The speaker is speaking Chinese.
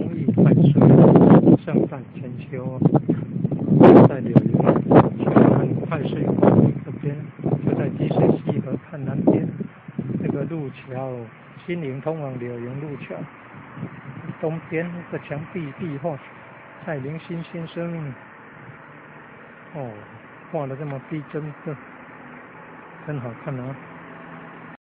益快水圣诞千秋在柳营快水这边，就在积水溪河畔南边那个路桥，新营通往柳营路桥东边那个墙壁壁画，蔡林新先生画的这么逼真，真好看啊！